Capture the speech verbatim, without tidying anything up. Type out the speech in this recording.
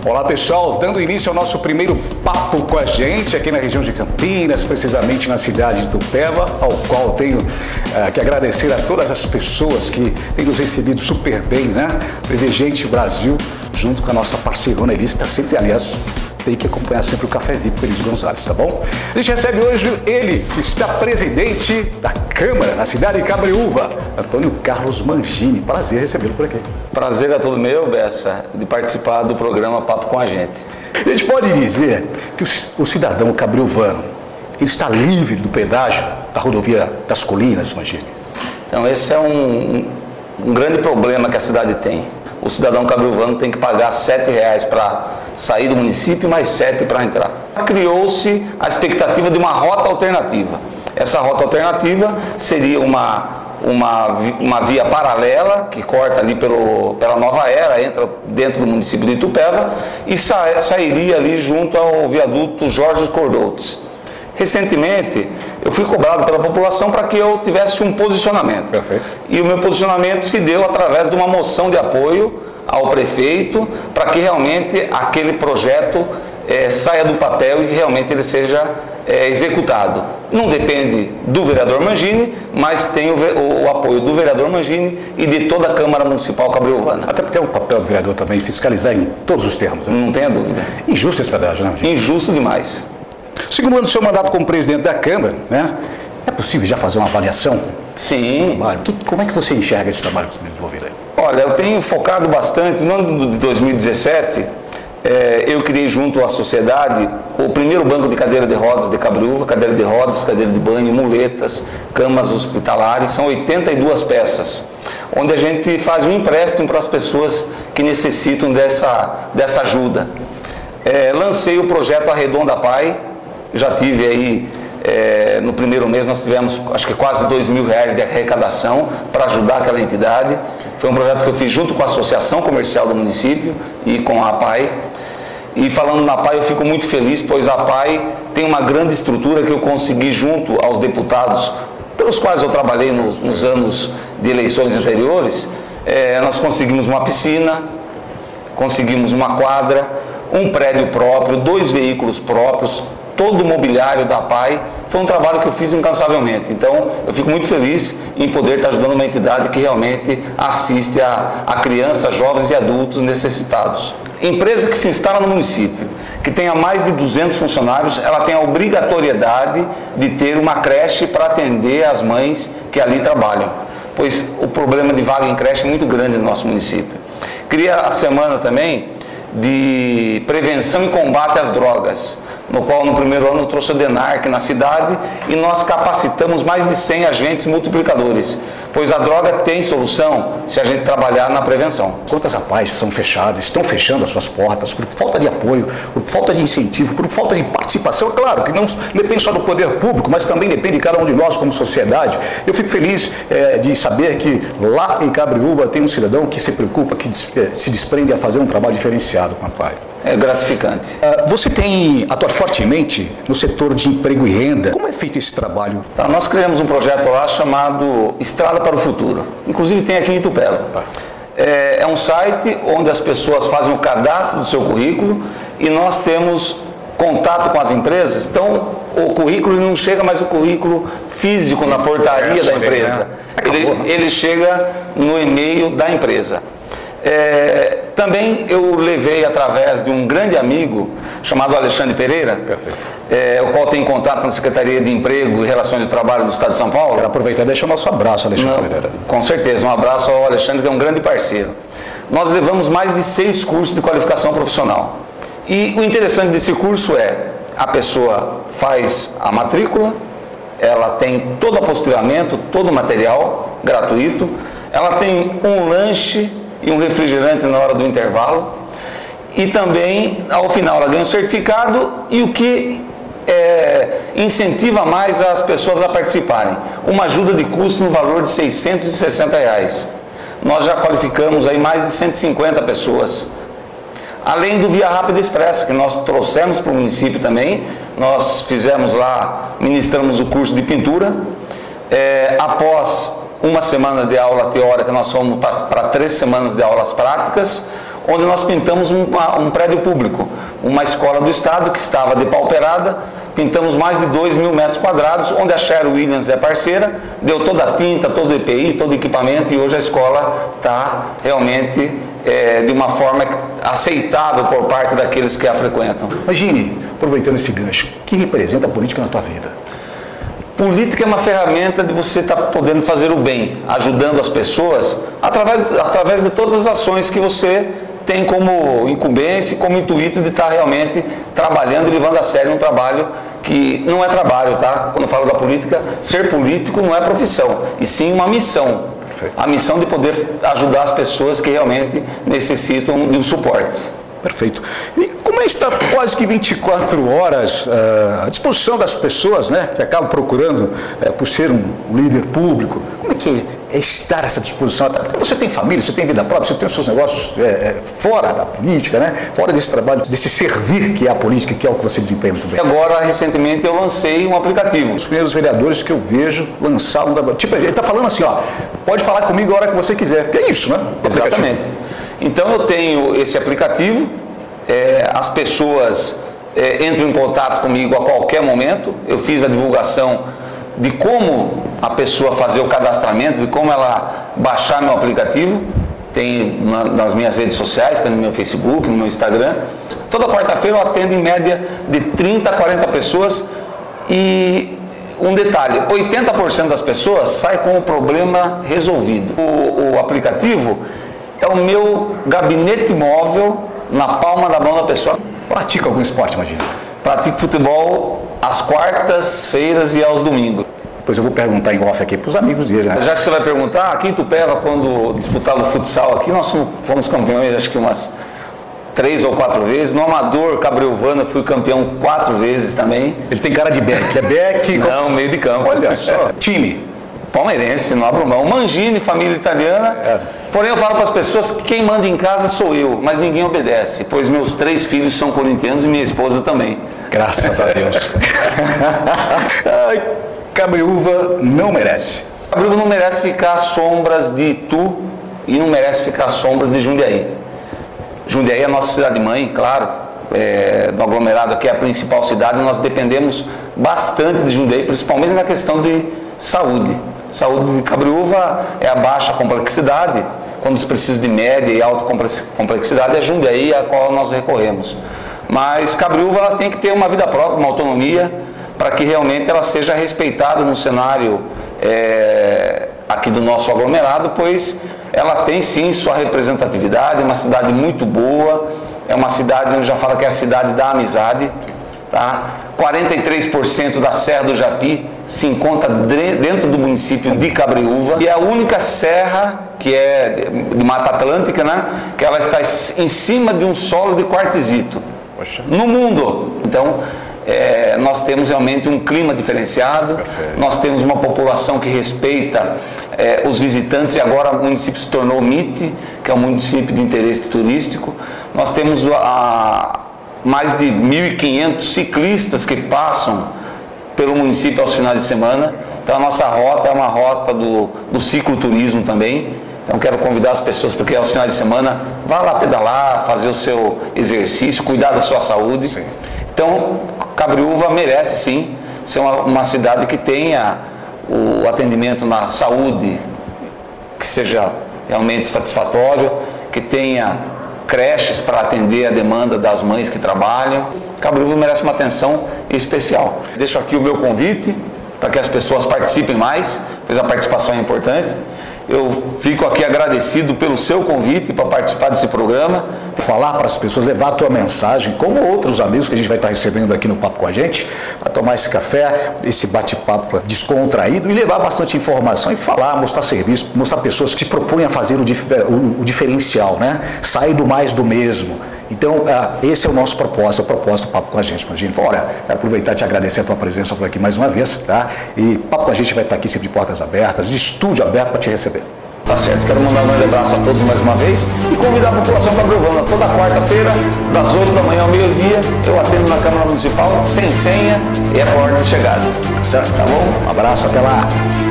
Olá pessoal, dando início ao nosso primeiro papo com a gente aqui na região de Campinas, precisamente na cidade de Itupeva, ao qual tenho uh, que agradecer a todas as pessoas que têm nos recebido super bem, né? Previgente Brasil, junto com a nossa parceirona Elis, que está sempre, aliás, tem que acompanhar sempre o Café V I P com Elis Gonzalez, tá bom? A gente recebe hoje ele, que está presidente da Câmara, na cidade de Cabreúva, Antônio Carlos Mangini. Prazer recebê-lo por aqui. Prazer é todo meu, Bessa, de participar do programa Papo com a Gente. A gente pode dizer que o cidadão cabreuvano está livre do pedágio da rodovia das Colinas, Mangini? Então, esse é um, um grande problema que a cidade tem. O cidadão cabreuvano tem que pagar sete reais para sair do município e mais sete para entrar. Criou-se a expectativa de uma rota alternativa. Essa rota alternativa seria uma, uma, uma via paralela que corta ali pelo, pela Nova Era, entra dentro do município de Itupeva e sa, sairia ali junto ao viaduto Jorge Cordoutes. Recentemente, eu fui cobrado pela população para que eu tivesse um posicionamento. Perfeito. E o meu posicionamento se deu através de uma moção de apoio ao prefeito para que realmente aquele projeto é, saia do papel e realmente ele seja é, executado. Não depende do vereador Mangini, mas tem o, o, o apoio do vereador Mangini e de toda a Câmara Municipal cabreuvana. Até porque é o papel do vereador também fiscalizar em todos os termos, né? Não tenha dúvida. Injusto esse pedágio, né, Mangini? Injusto demais. Segundo ano do seu mandato como presidente da Câmara, né? É possível já fazer uma avaliação? Sim. Que, como é que você enxerga esse trabalho que você tem desenvolvido aí? Olha, eu tenho focado bastante. No ano de dois mil e dezessete, é, eu criei junto à sociedade o primeiro banco de cadeira de rodas de Cabreúva, cadeira de rodas, cadeira de banho, muletas, camas hospitalares, são oitenta e duas peças, onde a gente faz um empréstimo para as pessoas que necessitam dessa, dessa ajuda. É, lancei o projeto Arredonda Pai, já tive aí, é, no primeiro mês nós tivemos acho que quase dois mil reais de arrecadação para ajudar aquela entidade. Foi um projeto que eu fiz junto com a Associação Comercial do município e com a APAI. E falando na APAI, eu fico muito feliz, pois a APAI tem uma grande estrutura que eu consegui junto aos deputados, pelos quais eu trabalhei nos, nos anos de eleições anteriores. É, nós conseguimos uma piscina, conseguimos uma quadra, um prédio próprio, dois veículos próprios, todo o mobiliário da APAI. Foi um trabalho que eu fiz incansavelmente. Então, eu fico muito feliz em poder estar ajudando uma entidade que realmente assiste a, a crianças, jovens e adultos necessitados. Empresa que se instala no município, que tenha mais de duzentos funcionários, ela tem a obrigatoriedade de ter uma creche para atender as mães que ali trabalham, pois o problema de vaga em creche é muito grande no nosso município. Cria a semana também de prevenção e combate às drogas, no qual no primeiro ano eu trouxe o DENARC na cidade e nós capacitamos mais de cem agentes multiplicadores, pois a droga tem solução se a gente trabalhar na prevenção. Quantas APAIs são fechadas, estão fechando as suas portas por falta de apoio, por falta de incentivo, por falta de participação? Claro que não depende só do poder público, mas também depende de cada um de nós como sociedade. Eu fico feliz é, de saber que lá em Cabreúva tem um cidadão que se preocupa, que se desprende a fazer um trabalho diferenciado com a APAI. É gratificante. Você tem atuado fortemente no setor de emprego e renda. Como é feito esse trabalho? Tá, nós criamos um projeto lá chamado Estrada para o Futuro. Inclusive tem aqui em Itupeva. Tá. É, é um site onde as pessoas fazem o cadastro do seu currículo e nós temos contato com as empresas. Então, o currículo não chega mais o currículo físico na portaria da empresa. Ele, ele chega no e-mail da empresa. É, também eu levei através de um grande amigo chamado Alexandre Pereira, é, o qual tem contato na Secretaria de Emprego e Relações de Trabalho do Estado de São Paulo. Quero aproveitar e deixar o nosso abraço, Alexandre Não, Pereira. Com certeza, um abraço ao Alexandre, que é um grande parceiro. Nós levamos mais de seis cursos de qualificação profissional. E o interessante desse curso é, a pessoa faz a matrícula, ela tem todo o apostilamento, todo o material gratuito, ela tem um lanche e um refrigerante na hora do intervalo e também ao final ela ganha um certificado e o que é, incentiva mais as pessoas a participarem, uma ajuda de custo no valor de seiscentos e sessenta reais. Nós já qualificamos aí mais de cento e cinquenta pessoas, além do Via Rápida Expressa que nós trouxemos para o município também. Nós fizemos lá, ministramos o curso de pintura, é, após uma semana de aula teórica, nós fomos para três semanas de aulas práticas, onde nós pintamos um, um prédio público, uma escola do estado que estava depauperada, pintamos mais de dois mil metros quadrados, onde a Sher Williams é parceira, deu toda a tinta, todo o E P I, todo o equipamento, e hoje a escola está realmente é, de uma forma aceitável por parte daqueles que a frequentam. Imagine, aproveitando esse gancho, o que representa a política na tua vida? Política é uma ferramenta de você estar podendo fazer o bem, ajudando as pessoas, através, através de todas as ações que você tem como incumbência e como intuito de estar realmente trabalhando e levando a sério um trabalho que não é trabalho, tá? Quando eu falo da política, ser político não é profissão, e sim uma missão. Perfeito. A missão de poder ajudar as pessoas que realmente necessitam de um suporte. Perfeito. E como é estar quase que vinte e quatro horas uh, à disposição das pessoas, né, que acabam procurando, uh, por ser um, um líder público, como é que é estar a essa disposição? Porque você tem família, você tem vida própria, você tem os seus negócios é, fora da política, né, fora desse trabalho, desse servir que é a política, que é o que você desempenha muito bem. Agora, recentemente, eu lancei um aplicativo. Os primeiros vereadores que eu vejo lançar um... Tipo, ele está falando assim, ó, pode falar comigo a hora que você quiser. Porque é isso, né? Exatamente. Então eu tenho esse aplicativo, é, as pessoas é, entram em contato comigo a qualquer momento. Eu fiz a divulgação de como a pessoa fazer o cadastramento, de como ela baixar meu aplicativo. Tem na, nas minhas redes sociais, tem no meu Facebook, no meu Instagram. Toda quarta-feira eu atendo em média de trinta a quarenta pessoas e um detalhe, oitenta por cento das pessoas sai com o problema resolvido. O, o aplicativo é o meu gabinete móvel na palma da mão da pessoa. Pratica algum esporte, imagina? Pratico futebol às quartas-feiras e aos domingos. Depois eu vou perguntar em off aqui para os amigos dele. Né? Já que você vai perguntar, aqui em Itupeva, quando disputava o futsal aqui, nós fomos campeões, acho que umas três ou quatro vezes. No Amador, Cabreúvana, fui campeão quatro vezes também. Ele tem cara de back. É back? Não, meio de campo. Olha só. Time? Palmeirense, não abro mão. Mangini, família italiana. É. Porém, eu falo para as pessoas que quem manda em casa sou eu, mas ninguém obedece, pois meus três filhos são corintianos e minha esposa também. Graças a Deus. Cabreúva não merece. Cabreúva não merece ficar às sombras de Itu e não merece ficar às sombras de Jundiaí. Jundiaí é a nossa cidade-mãe, claro, é, no aglomerado aqui é a principal cidade, nós dependemos bastante de Jundiaí, principalmente na questão de saúde. Saúde de Cabreúva é a baixa complexidade, quando se precisa de média e alta complexidade, é Jundiaí a qual nós recorremos. Mas Cabreúva ela tem que ter uma vida própria, uma autonomia, para que realmente ela seja respeitada no cenário é, aqui do nosso aglomerado, pois ela tem sim sua representatividade, é uma cidade muito boa, é uma cidade onde já fala que é a cidade da amizade, tá? quarenta e três por cento da Serra do Japi se encontra dentro do município de Cabreúva, e é a única serra que é de Mata Atlântica, né? Que ela está em cima de um solo de quartzito. Poxa. No mundo. Então, é, nós temos realmente um clima diferenciado. Perfeito. Nós temos uma população que respeita é, os visitantes, e agora o município se tornou M I T, que é um município de interesse turístico. Nós temos a, mais de mil e quinhentos ciclistas que passam pelo município aos finais de semana. Então a nossa rota é uma rota do, do cicloturismo também. Então quero convidar as pessoas para que aos finais de semana vá lá pedalar, fazer o seu exercício, cuidar da sua saúde. Sim. Então Cabreúva merece sim ser uma, uma cidade que tenha o atendimento na saúde que seja realmente satisfatório, que tenha creches para atender a demanda das mães que trabalham. Cabreúva merece uma atenção especial. Deixo aqui o meu convite para que as pessoas participem mais, pois a participação é importante. Eu fico aqui agradecido pelo seu convite para participar desse programa. Falar para as pessoas, levar a tua mensagem, como outros amigos que a gente vai estar recebendo aqui no Papo com a gente, para tomar esse café, esse bate-papo descontraído e levar bastante informação e falar, mostrar serviço, mostrar pessoas que se propõem a fazer o, dif o, o diferencial, né? Sair do mais do mesmo. Então, esse é o nosso propósito, é o propósito do Papo com a gente. Imagina, olha, quero aproveitar e te agradecer a tua presença por aqui mais uma vez, tá? E Papo com a gente vai estar aqui sempre de portas abertas, estúdio aberto para te receber. Tá certo, quero mandar um grande abraço a todos mais uma vez e convidar a população cabreúvana toda quarta-feira, das oito da manhã ao meio-dia, eu atendo na Câmara Municipal, sem senha, e é a ordem de chegada. Certo? Tá bom? Um abraço, até lá.